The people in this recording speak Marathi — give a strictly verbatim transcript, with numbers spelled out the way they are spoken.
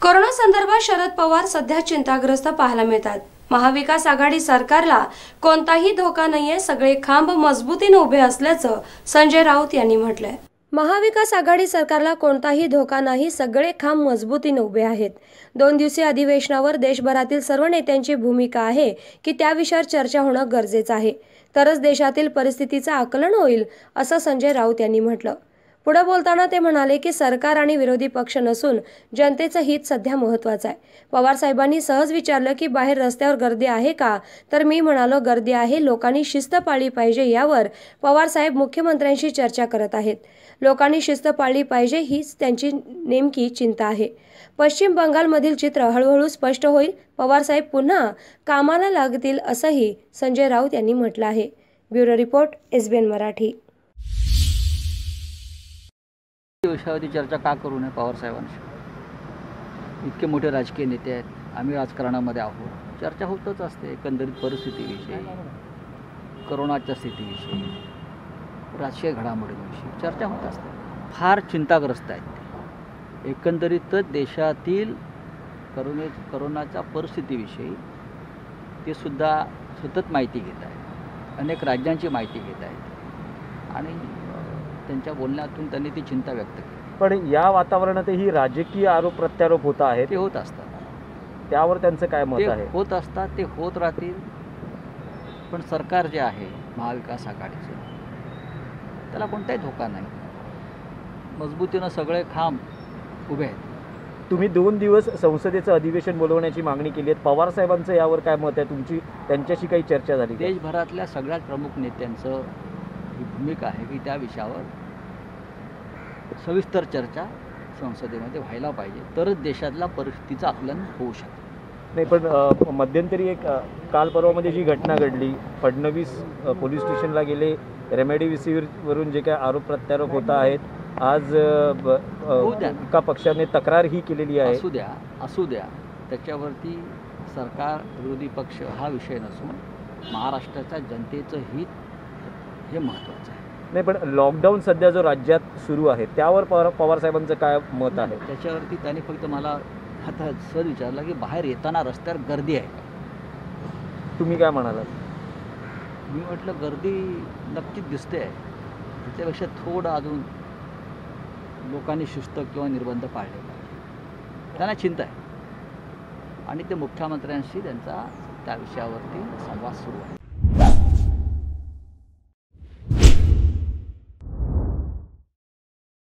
कोरोना संदर्भात शरद पवार सध्या चिंताग्रस्त पाहायला मिळतात। महाविकास आघाडी सरकारला कोणताही धोका नाहीये, सगळे खांब मजबूतीने उभे असल्याचं संजय राऊत यांनी म्हटलंय। महाविकास आघाडी सरकारला कोणताही धोका नाही, सगळे खांब मजबूतीने उभे आहेत। दोन दिवसीय अधिवेशनावर देशभरातील सर्व नेत्यांची भूमिका आहे की त्या विषयावर चर्चा होणं गरजेचं आहे, तरच देशातील परिस्थितीचं आकलन होईल, असं संजय राऊत यांनी म्हटलं। पुढे बोलताना ते म्हणाले की सरकार आणि विरोधी पक्ष नसून जनतेचं हित सध्या महत्त्वाचं आहे। पवार साहेबांनी सहज विचारलं की बाहेर रस्त्यावर गर्दी आहे का, तर मी म्हणालो गर्दी आहे, लोकांनी शिस्त पाळली पाहिजे। यावर पवार साहेब मुख्यमंत्र्यांशी चर्चा करत आहेत। लोकांनी शिस्त पाळली पाहिजे हीच त्यांची नेमकी चिंता आहे। पश्चिम बंगालमधील चित्र हळूहळू स्पष्ट होईल, पवार साहेब पुन्हा कामाला लागतील, असंही संजय राऊत यांनी म्हटलं आहे। Bureau report, SBN Marathi. विषयावरती चर्चा का करू नये पवार साहेबांशी? इतके मोठे राजकीय नेते आहेत, आम्ही राजकारणामध्ये आहोत, चर्चा होतच असते एकंदरीत परिस्थितीविषयी, कोरोनाच्या स्थितीविषयी, राजकीय घडामोडींविषयी चर्चा होत असते। फार चिंताग्रस्त आहेत एकंदरीतच देशातील करोने कोरोनाच्या परिस्थितीविषयी ते सुद्धा सतत माहिती घेत आहेत, अनेक राज्यांची माहिती घेत आहेत आणि त्यांच्या बोलण्यातून त्यांनी ती चिंता व्यक्त केली। पण या वातावरणातही राजकीय आरोप प्रत्यारोप होत आहेत, ते होत असतात, त्यावर त्यांचं काय मत आहे? होत असतात, ते होत राहतील, पण सरकार जे आहे महाविकास आघाडीचं त्याला कोणताही धोका नाही, मजबूतीनं सगळे खांब उभे आहेत। तुम्ही दोन दिवस संसदेचं अधिवेशन बोलवण्याची मागणी केली आहे, पवार साहेबांचं यावर काय मत आहे? तुमची त्यांच्याशी काही चर्चा झाली? देशभरातल्या सगळ्यात प्रमुख नेत्यांचं ही भूमिका आहे की त्या विषयावर सविस्तर चर्चा संसदेमध्ये व्हायला पाहिजे, तरच देशातल्या परिस्थितीचं आकलन होऊ शकतं। नाही, पण मध्यंतरी एक काल परवामध्ये जी घटना घडली, फडणवीस पोलीस स्टेशनला गेले, रेमडेसिवीरवरून जे काय आरोप प्रत्यारोप होत आहेत, आज एका पक्षाने तक्रार ही केलेली आहे। असू द्या असू द्या त्याच्यावरती सरकार विरोधी पक्ष हा विषय नसून महाराष्ट्राच्या जनतेचं हित हे महत्त्वाचं आहे। नाही, पण लॉकडाऊन सध्या जो राज्यात सुरू आहे त्यावर पवार पवार साहेबांचं काय मत आहे? त्याच्यावरती त्यांनी फक्त मला आता सहज विचारलं की बाहेर येताना रस्त्यावर गर्दी आहे, तुम्ही काय म्हणालात? मी म्हटलं गर्दी नक्कीच दिसते आहे, त्याच्यापेक्षा थोडं अजून लोकांनी शिस्त किंवा निर्बंध पाळले पाहिजे, त्यांना चिंता आहे आणि ते मुख्यमंत्र्यांशी त्यांचा त्या विषयावरती संवाद सुरू आहे।